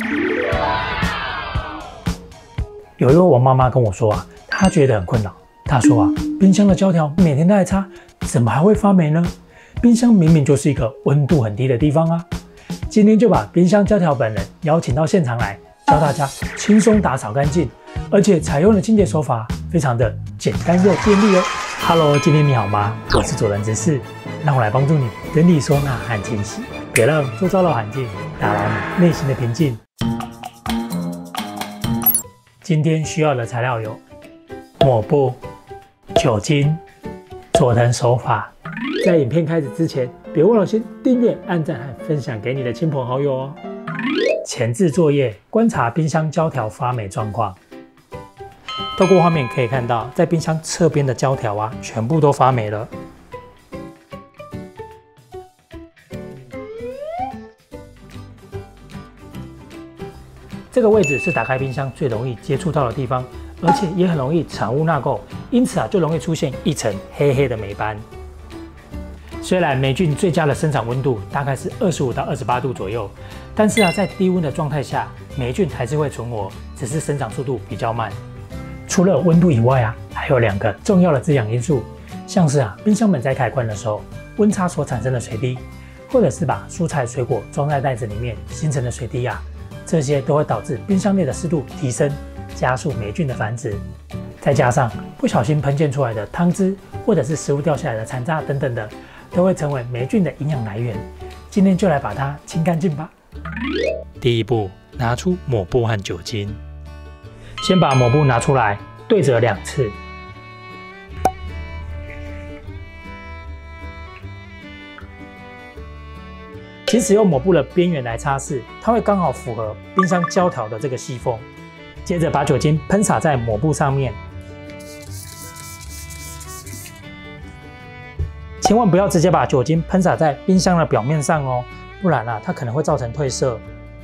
有一回我妈妈跟我说啊，她觉得很困扰。她说啊，冰箱的胶条每天都在擦，怎么还会发霉呢？冰箱明明就是一个温度很低的地方啊。今天就把冰箱胶条本人邀请到现场来，教大家轻松打扫干净，而且采用的清洁手法非常的简单又便利哦。Hello， 今天你好吗？我是佐人之士，让我来帮助你整理收纳和清洗，别让周遭的环境打扰你内心的平静。今天需要的材料有抹布、酒精、佐藤手法。在影片开始之前，别忘了先订阅、按赞和分享给你的亲朋好友哦。前置作业：观察冰箱胶条发霉状况。透过画面可以看到，在冰箱侧边的胶条啊，全部都发霉了。这个位置是打开冰箱最容易接触到的地方，而且也很容易藏污纳垢，因此啊，就容易出现一层黑黑的霉斑。虽然霉菌最佳的生长温度大概是25到28度左右，但是啊，在低温的状态下，霉菌还是会存活，只是生长速度比较慢。除了温度以外啊，还有2个重要的滋养因素，像是啊，冰箱门在开关的时候，温差所产生的水滴，或者是把蔬菜水果装在袋子里面形成的水滴啊，这些都会导致冰箱内的湿度提升，加速霉菌的繁殖。再加上不小心喷溅出来的汤汁，或者是食物掉下来的残渣等等的，都会成为霉菌的营养来源。今天就来把它清干净吧。第一步，拿出抹布和酒精。先把抹布拿出来，对折2次。请使用抹布的边缘来擦拭，它会刚好符合冰箱胶条的这个细缝。接着把酒精喷洒在抹布上面，千万不要直接把酒精喷洒在冰箱的表面上哦，不然啊，它可能会造成褪色。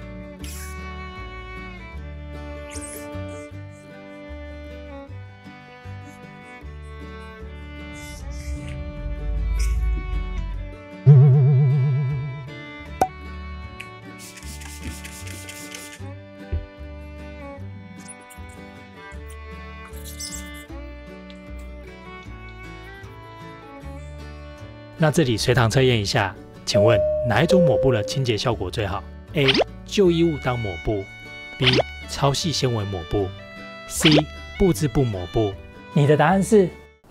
那这里随堂测验一下，请问哪一种抹布的清洁效果最好 ？A. 旧衣物当抹布 ，B. 超细纤维抹布 ，C. 布织布抹布。你的答案是？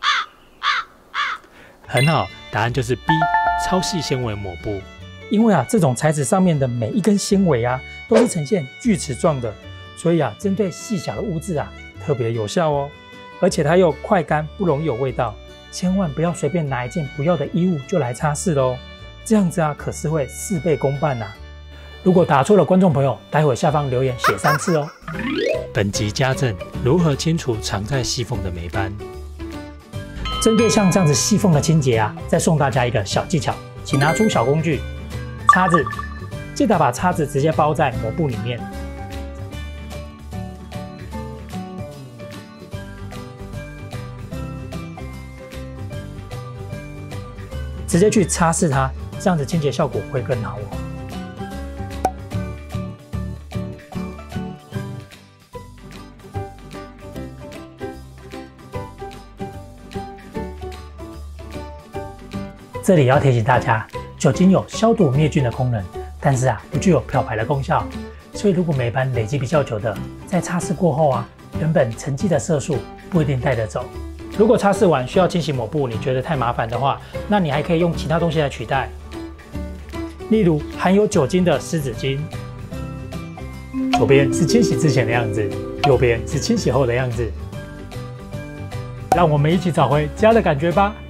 很好，答案就是 B. 超细纤维抹布。因为啊，这种材质上面的每一根纤维啊，都是呈现锯齿状的，所以啊，针对细小的污渍啊，特别有效哦。而且它又快干，不容易有味道。千万不要随便拿一件不要的衣物就来擦拭喽，这样子啊可是会事倍功半呐。如果答错了，观众朋友，待会下方留言写3次哦。本集家政如何清除藏在细缝的霉斑？针对像这样子细缝的清洁啊，再送大家一个小技巧，请拿出小工具，叉子，记得把叉子直接包在抹布里面。直接去擦拭它，这样子清洁效果会更好哦。这里要提醒大家，酒精有消毒灭菌的功能，但是啊不具有漂白的功效，所以如果霉斑累积比较久的，在擦拭过后啊，原本沉积的色素不一定带得走。如果擦拭完需要清洗抹布，你觉得太麻烦的话，那你还可以用其他东西来取代，例如含有酒精的湿纸巾。左边是清洗之前的样子，右边是清洗后的样子。让我们一起找回家的感觉吧。